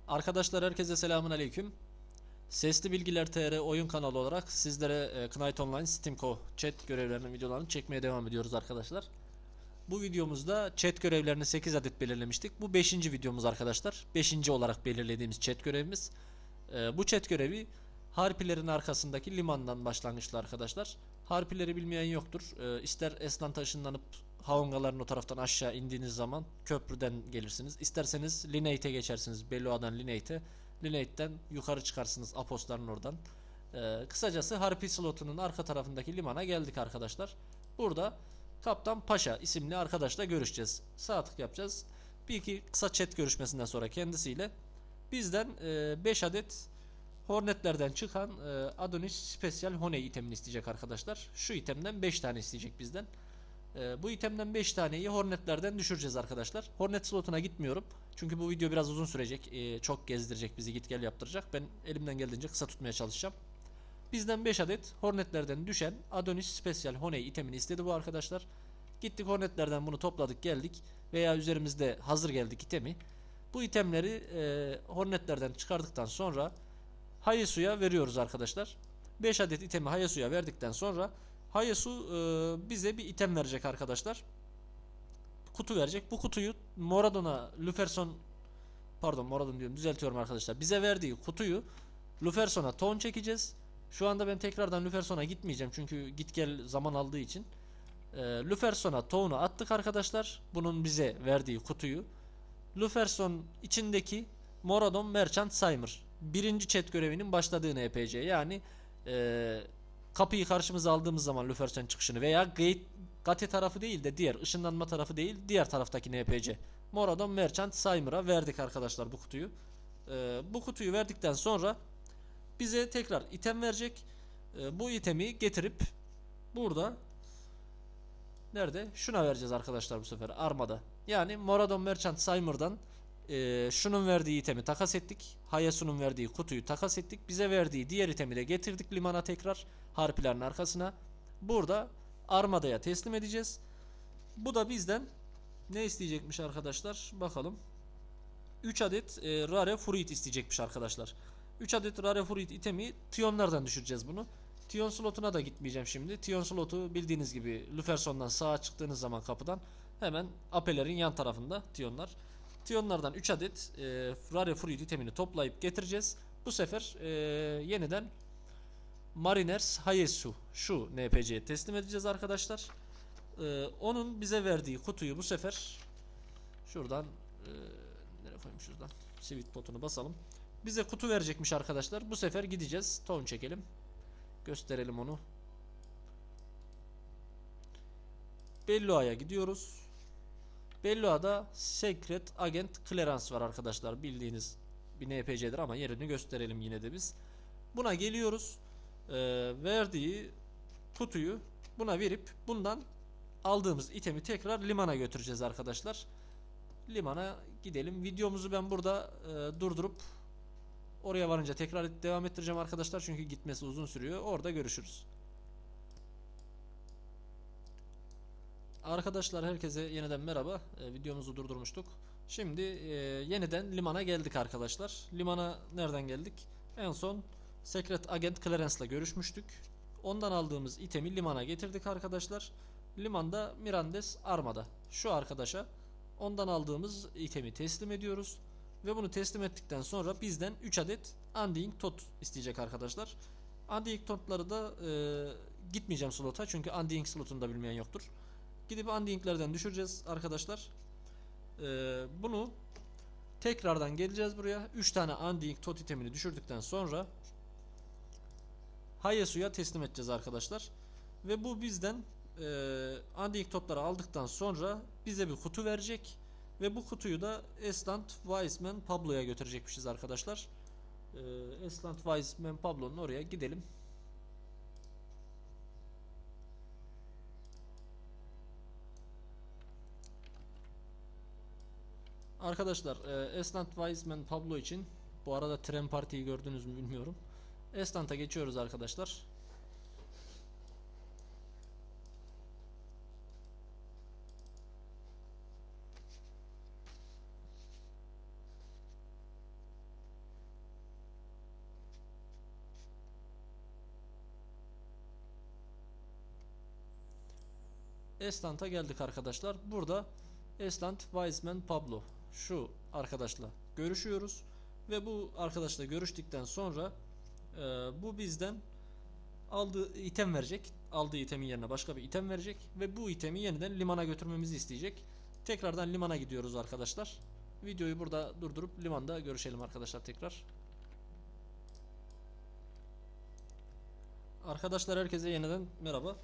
Arkadaşlar herkese selamun aleyküm. Sesli Bilgiler TR oyun kanalı olarak sizlere Knight Online Steamco chat görevlerinin videolarını çekmeye devam ediyoruz arkadaşlar. Bu videomuzda chat görevlerini 8 adet belirlemiştik. Bu 5. videomuz arkadaşlar. 5. olarak belirlediğimiz chat görevimiz. Bu chat görevi harpilerin arkasındaki limandan başlangıçlı arkadaşlar. Harpileri bilmeyen yoktur. İster Esnant'a ışınlanıp Haongaların o taraftan aşağı indiğiniz zaman köprüden gelirsiniz. İsterseniz Lineite'e geçersiniz. Bellua'dan Lineite'e. Lineite'den yukarı çıkarsınız Aposların oradan. Kısacası harpi slotunun arka tarafındaki limana geldik arkadaşlar. Burada Kaptan Paşa isimli arkadaşla görüşeceğiz. Sağ tık yapacağız. Bir iki kısa chat görüşmesinden sonra kendisiyle bizden 5 adet Hornetlerden çıkan Adonis Special Honey itemini isteyecek arkadaşlar. Şu itemden 5 tane isteyecek bizden. Bu itemden 5 taneyi Hornetlerden düşüreceğiz arkadaşlar. Hornet slotuna gitmiyorum. Çünkü bu video biraz uzun sürecek. Çok gezdirecek bizi, git gel yaptıracak. Ben elimden geldiğince kısa tutmaya çalışacağım. Bizden 5 adet Hornetlerden düşen Adonis Special Honey itemini istedi bu arkadaşlar. Gittik Hornetlerden bunu topladık geldik. Veya üzerimizde hazır geldik itemi. Bu itemleri Hornetlerden çıkardıktan sonra Hayesu'ya veriyoruz arkadaşlar. 5 adet itemi Hayesu'ya verdikten sonra Hayesu bize bir item verecek arkadaşlar. Kutu verecek. Bu kutuyu Moradon'a, Luferson, pardon Moradon diyorum, düzeltiyorum arkadaşlar. Bize verdiği kutuyu Luferson'a ton çekeceğiz. Şu anda ben tekrardan Luferson'a gitmeyeceğim çünkü git gel zaman aldığı için. Luferson'a tohunu attık arkadaşlar. Bunun bize verdiği kutuyu. Luferson içindeki Moradon Merchant Saymer. Birinci chat görevinin başladığı NPC. Yani e, kapıyı karşımıza aldığımız zaman Luferson çıkışını veya Gate tarafı değil de diğer ışınlanma tarafı değil diğer taraftaki NPC. Moradon Merchant Saymer'a verdik arkadaşlar bu kutuyu. Bu kutuyu verdikten sonra bize tekrar item verecek. Bu itemi getirip burada nerede? Şuna vereceğiz arkadaşlar bu sefer. Armada. Yani Moradon Merchant Saymer'dan şunun verdiği itemi takas ettik. Hayasun'un verdiği kutuyu takas ettik. Bize verdiği diğer itemi de getirdik limana tekrar. Harpilerin arkasına. Burada Armada'ya teslim edeceğiz. Bu da bizden ne isteyecekmiş arkadaşlar? Bakalım. 3 adet Rare Fruit isteyecekmiş arkadaşlar. 3 adet Rare Fruit itemi Tion'lardan düşüreceğiz bunu. Tion slotuna da gitmeyeceğim şimdi. Tion slotu bildiğiniz gibi Luferson'dan sağa çıktığınız zaman kapıdan hemen Apelerin yan tarafında Tion'lar. Tion'lardan 3 adet Rare Fruit itemini toplayıp getireceğiz. Bu sefer yeniden Mariners Hayesu şu NPC'ye teslim edeceğiz arkadaşlar. Onun bize verdiği kutuyu bu sefer şuradan nereye koymuşuz lan? Sweet potunu basalım. Bize kutu verecekmiş arkadaşlar. Bu sefer gideceğiz. Ton çekelim. Gösterelim onu. Bellua'ya gidiyoruz. Bellua'da Secret Agent Clearance var arkadaşlar. Bildiğiniz bir NPC'dir ama yerini gösterelim yine de biz. Buna geliyoruz. Verdiği kutuyu buna verip bundan aldığımız itemi tekrar limana götüreceğiz arkadaşlar. Limana gidelim. Videomuzu ben burada durdurup oraya varınca tekrar devam ettireceğim arkadaşlar. Çünkü gitmesi uzun sürüyor. Orada görüşürüz. Arkadaşlar herkese yeniden merhaba. Videomuzu durdurmuştuk. Şimdi yeniden limana geldik arkadaşlar. Limana nereden geldik? En son Secret Agent Clarence ile görüşmüştük. Ondan aldığımız itemi limana getirdik arkadaşlar. Limanda Mirandes Armada. Şu arkadaşa ondan aldığımız itemi teslim ediyoruz. Ve bunu teslim ettikten sonra bizden 3 adet Undying Tot isteyecek arkadaşlar. Undying Tot'ları da gitmeyeceğim slota çünkü Undying slotunu da bilmeyen yoktur. Gidip Undying'lerden düşüreceğiz arkadaşlar. Bunu tekrardan geleceğiz buraya. 3 tane Undying Tot itemini düşürdükten sonra Hayesu'ya teslim edeceğiz arkadaşlar. Ve bu bizden Undying Tot'ları aldıktan sonra bize bir kutu verecek. Ve bu kutuyu da Eslant Wiseman Pablo'ya götürecekmişiz arkadaşlar. Eslant Wiseman Pablo'nun oraya gidelim. Arkadaşlar Eslant Wiseman Pablo için bu arada tren partiyi gördünüz mü bilmiyorum. Eslant'a geçiyoruz arkadaşlar. Estland'a geldik arkadaşlar. Burada Estland Wiseman Pablo şu arkadaşla görüşüyoruz ve bu arkadaşla görüştükten sonra bu bizden aldığı item verecek. Aldığı itemin yerine başka bir item verecek ve bu itemi yeniden limana götürmemizi isteyecek. Tekrardan limana gidiyoruz arkadaşlar. Videoyu burada durdurup limanda görüşelim arkadaşlar tekrar. Arkadaşlar herkese yeniden merhaba.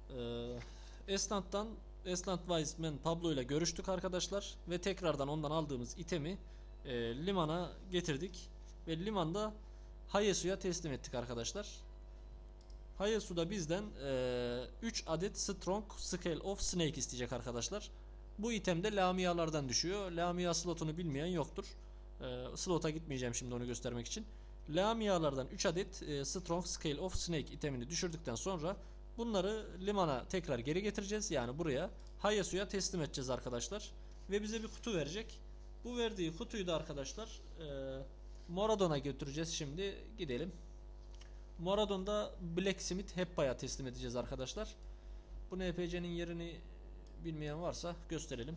Estland Wiseman Pablo ile görüştük arkadaşlar ve tekrardan ondan aldığımız itemi limana getirdik ve limanda Hayesu'ya teslim ettik arkadaşlar. Hayesu da bizden 3 adet Strong Scale of Snake isteyecek arkadaşlar. Bu item de Lamia'lardan düşüyor. Lamia slotunu bilmeyen yoktur. Slota gitmeyeceğim şimdi onu göstermek için. Lamia'lardan 3 adet Strong Scale of Snake itemini düşürdükten sonra bunları limana tekrar geri getireceğiz. Yani buraya Hayesu'ya teslim edeceğiz arkadaşlar. Ve bize bir kutu verecek. Bu verdiği kutuyu da arkadaşlar Moradon'a götüreceğiz şimdi. Gidelim. Moradon'da Blacksmith Heppa'ya teslim edeceğiz arkadaşlar. Bu NPC'nin yerini bilmeyen varsa gösterelim.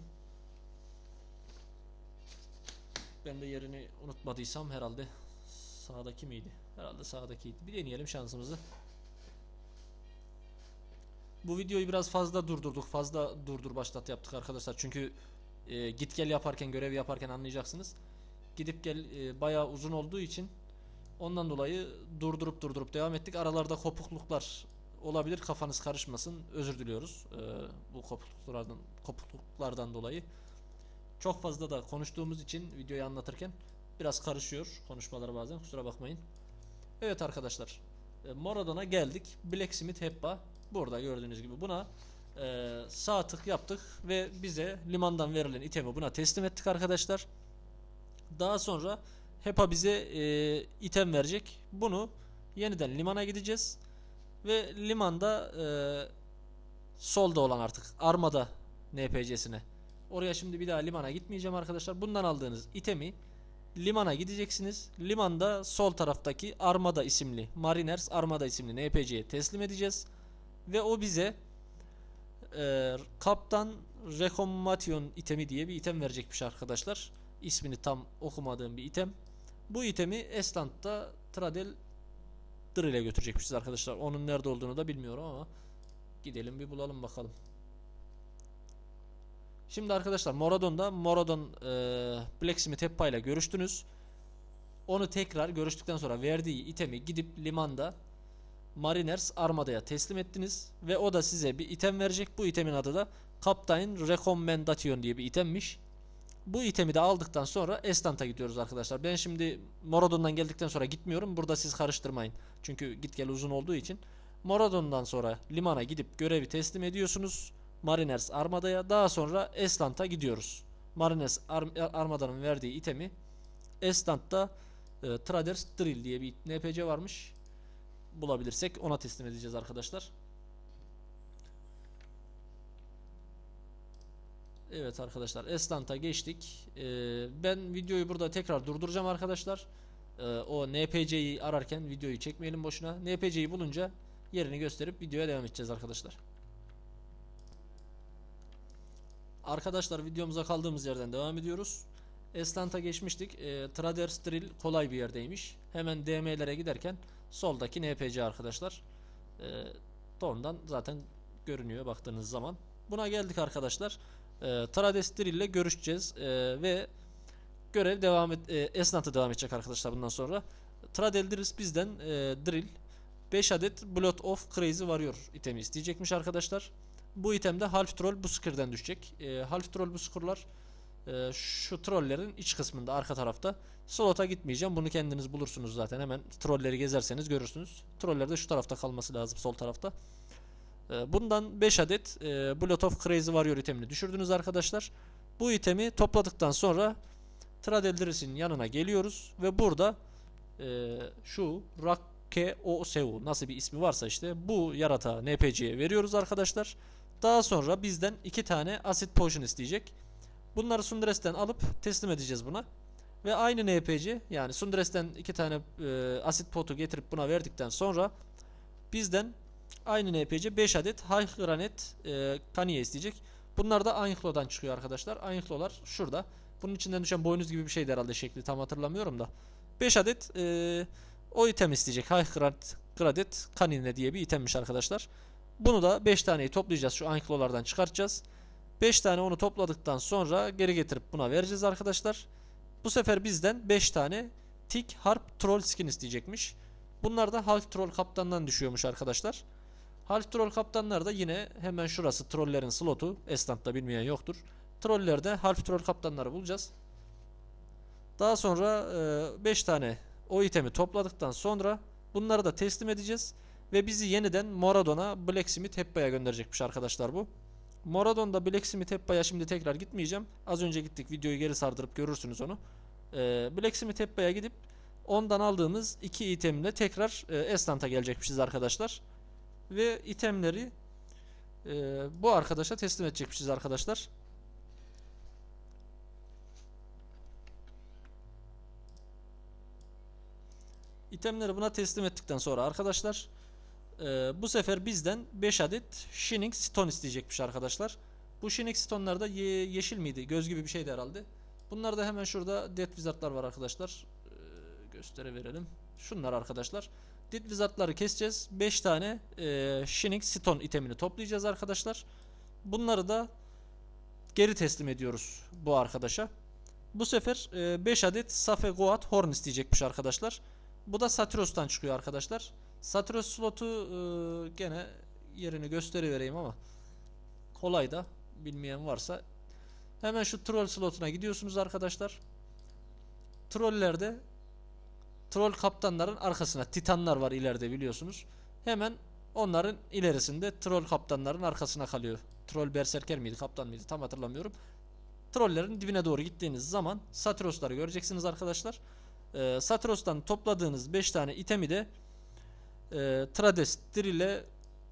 Ben de yerini unutmadıysam herhalde sağdaki miydi? Herhalde sağdakiydi. Bir deneyelim şansımızı. Bu videoyu biraz fazla durdurduk. Fazla durdur başlat yaptık arkadaşlar. Çünkü git gel yaparken, görev yaparken anlayacaksınız. Gidip gel bayağı uzun olduğu için ondan dolayı durdurup devam ettik. Aralarda kopukluklar olabilir. Kafanız karışmasın. Özür diliyoruz. Bu kopukluklardan dolayı. Çok fazla da konuştuğumuz için videoyu anlatırken biraz karışıyor konuşmaları bazen. Kusura bakmayın. Evet arkadaşlar. Moradon'a geldik. Blacksmith Heppa burada gördüğünüz gibi. Buna sağ tık yaptık ve bize limandan verilen itemi buna teslim ettik arkadaşlar. Daha sonra Heppa bize item verecek. Bunu yeniden limana gideceğiz. Ve limanda solda olan artık Armada NPC'sine. Oraya şimdi bir daha limana gitmeyeceğim arkadaşlar. Bundan aldığınız itemi limana gideceksiniz. Limanda sol taraftaki Armada isimli, Mariners Armada isimli NPC'ye teslim edeceğiz. Ve o bize Kaptan Recommation itemi diye bir item verecekmiş arkadaşlar. İsmini tam okumadığım bir item. Bu itemi Estland'da Tradel Drill'e götürecekmişiz arkadaşlar. Onun nerede olduğunu da bilmiyorum ama gidelim bir bulalım bakalım. Şimdi arkadaşlar Moradon Blacksmith Heppa ile görüştünüz. Onu tekrar görüştükten sonra verdiği itemi gidip limanda Mariners Armada'ya teslim ettiniz ve o da size bir item verecek. Bu itemin adı da Captain Recommendation diye bir itemmiş. Bu itemi de aldıktan sonra Estland'a gidiyoruz arkadaşlar. Ben şimdi Moradon'dan geldikten sonra gitmiyorum. Burada siz karıştırmayın. Çünkü git gel uzun olduğu için. Moradon'dan sonra limana gidip görevi teslim ediyorsunuz. Mariners Armada'ya. Daha sonra Estland'a gidiyoruz. Mariners Armada'nın verdiği itemi Estland'da Traders Drill diye bir NPC varmış. Bulabilirsek ona teslim edeceğiz arkadaşlar. Evet arkadaşlar, Estland'a geçtik. Ben videoyu burada tekrar durduracağım arkadaşlar. O NPC'yi ararken videoyu çekmeyelim boşuna. NPC'yi bulunca yerini gösterip videoya devam edeceğiz arkadaşlar. Arkadaşlar videomuza kaldığımız yerden devam ediyoruz. Estland'a geçmiştik. Traders Drill kolay bir yerdeymiş. Hemen DM'lere giderken soldaki NPC arkadaşlar. Oradan zaten görünüyor baktığınız zaman. Buna geldik arkadaşlar. Traders Drill ile görüşeceğiz ve görev Estland'a devam edecek arkadaşlar bundan sonra. Tradel Drill bizden Drill 5 adet Blood of Crazy Warrior itemi isteyecekmiş arkadaşlar. Bu item de Half Troll Busker'den düşecek. Half Troll Busker'lar şu trollerin iç kısmında arka tarafta. Slota gitmeyeceğim. Bunu kendiniz bulursunuz zaten. Hemen trolleri gezerseniz görürsünüz. Troller de şu tarafta kalması lazım, sol tarafta. Bundan 5 adet Blood of Crazy Warrior itemini düşürdünüz arkadaşlar. Bu itemi topladıktan sonra Tradel Drill'in yanına geliyoruz ve burada şu Rakkeoseu nasıl bir ismi varsa işte bu yaratığa NPC'ye veriyoruz arkadaşlar. Daha sonra bizden 2 tane Acid Potion isteyecek. Bunları Sundres'ten alıp teslim edeceğiz buna. Ve aynı NPC yani Sundres'ten 2 tane Acid Pot'u getirip buna verdikten sonra bizden Aynı NPC 5 adet High Granite Kaniye isteyecek. Bunlar da Ainclo'dan çıkıyor arkadaşlar. Ainclo'lar şurada. Bunun içinden düşen boynuz gibi bir şeydi herhalde, şekli tam hatırlamıyorum da. 5 adet o item isteyecek. High Granite Kanine diye bir itemmiş arkadaşlar. Bunu da 5 taneyi toplayacağız. Şu Ainclo'lardan çıkartacağız. 5 tane onu topladıktan sonra geri getirip buna vereceğiz arkadaşlar. Bu sefer bizden 5 tane Tick Harp Troll Skin isteyecekmiş. Bunlar da Half Troll Kaptan'dan düşüyormuş arkadaşlar. Half Troll Kaptanlar da yine hemen şurası, trollerin slotu. Estant'ta bilmeyen yoktur. Trollerde Half Troll Kaptanları bulacağız. Daha sonra 5 tane o itemi topladıktan sonra bunları da teslim edeceğiz. Ve bizi yeniden Moradon'a Blacksmith Heppa'ya gönderecekmiş arkadaşlar bu. Moradon'da Blacksmith Heppa'ya şimdi tekrar gitmeyeceğim. Az önce gittik, videoyu geri sardırıp görürsünüz onu. Blacksmith Heppa'ya gidip ondan aldığımız 2 itemle tekrar Estant'a gelecekmişiz arkadaşlar. Ve itemleri bu arkadaşa teslim edecekmişiz arkadaşlar. İtemleri buna teslim ettikten sonra arkadaşlar bu sefer bizden 5 adet Shining Stone isteyecekmiş arkadaşlar. Bu Shining Stone'lar da yeşil miydi? Göz gibi bir şeydi herhalde. Bunlar da hemen şurada Death Wizard'lar var arkadaşlar. Göstereverelim. Şunlar arkadaşlar. Death Wizard'ları keseceğiz. 5 tane Shining Stone itemini toplayacağız arkadaşlar. Bunları da geri teslim ediyoruz bu arkadaşa. Bu sefer 5 adet Safe Goat Horn isteyecekmiş arkadaşlar. Bu da Satyros'tan çıkıyor arkadaşlar. Satyros slotu gene yerini gösterivereyim ama kolay da, bilmeyen varsa. Hemen şu troll slotuna gidiyorsunuz arkadaşlar. Trollerde troll kaptanların arkasına titanlar var ileride, biliyorsunuz. Hemen onların ilerisinde troll kaptanların arkasına kalıyor. Troll berserker miydi, kaptan mıydı tam hatırlamıyorum. Trollerin dibine doğru gittiğiniz zaman Satyros'ları göreceksiniz arkadaşlar. Satyros'tan topladığınız 5 tane itemi de Trades Drill'e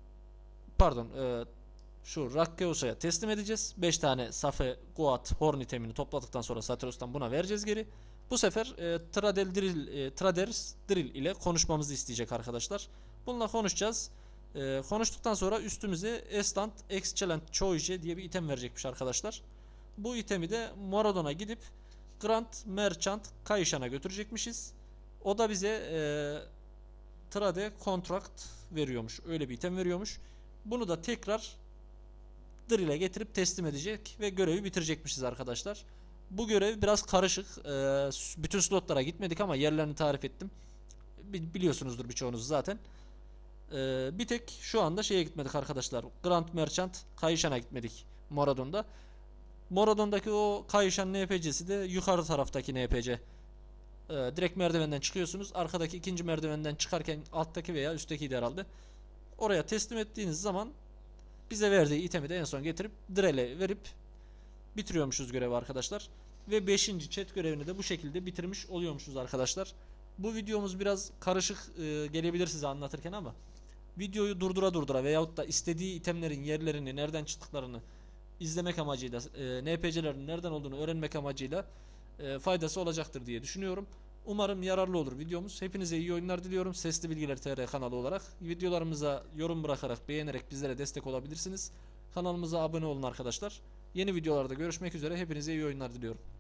şu Rakkeosa'ya teslim edeceğiz. 5 tane Safe Goat Horn itemini topladıktan sonra Satyros'tan buna vereceğiz geri. Bu sefer Traders Drill ile konuşmamızı isteyecek arkadaşlar. Bununla konuşacağız. Konuştuktan sonra üstümüze Estant Excellent Choice diye bir item verecekmiş arkadaşlar. Bu itemi de Moradon'a gidip Grand Merchant Kaishan'a götürecekmişiz. O da bize Trade Contract veriyormuş. Öyle bir item veriyormuş. Bunu da tekrar Drill'e getirip teslim edecek ve görevi bitirecekmişiz arkadaşlar. Bu görev biraz karışık. Bütün slotlara gitmedik ama yerlerini tarif ettim. Biliyorsunuzdur birçoğunuz zaten. Bir tek şu anda şeye gitmedik arkadaşlar. Grand Merchant Kaishan'a gitmedik Moradon'da. Moradon'daki o Kaishan NPC'si de yukarı taraftaki NPC. Direkt merdivenden çıkıyorsunuz. Arkadaki ikinci merdivenden çıkarken alttaki veya üsttekiydi herhalde. Oraya teslim ettiğiniz zaman bize verdiği itemi de en son getirip Drell'e verip bitiriyormuşuz görevi arkadaşlar. Ve 5. chat görevini de bu şekilde bitirmiş oluyormuşuz arkadaşlar. Bu videomuz biraz karışık gelebilir size anlatırken ama videoyu durdura veyahut da istediği itemlerin yerlerini, nereden çıktıklarını izlemek amacıyla, NPC'lerin nereden olduğunu öğrenmek amacıyla faydası olacaktır diye düşünüyorum. Umarım yararlı olur videomuz. Hepinize iyi oyunlar diliyorum. Sesli Bilgiler TR kanalı olarak. Videolarımıza yorum bırakarak, beğenerek bizlere destek olabilirsiniz. Kanalımıza abone olun arkadaşlar. Yeni videolarda görüşmek üzere. Hepinize iyi oyunlar diliyorum.